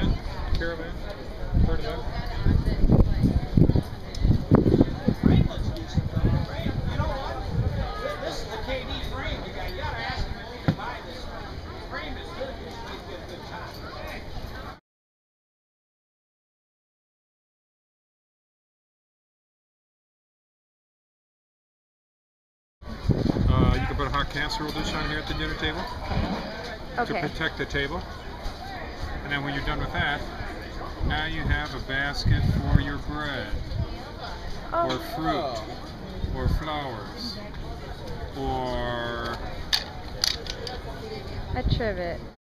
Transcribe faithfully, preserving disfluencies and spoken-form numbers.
caravan? Caravan? Heard of that? This is the K D frame. You got, you got to ask him if you can buy this. The frame is good. He's get a good time. Uh, you can put a hot casserole dish on here at the dinner table Okay. to protect the table. And then when you're done with that, now you have a basket for your bread, Oh. or fruit, or flowers, or A trivet.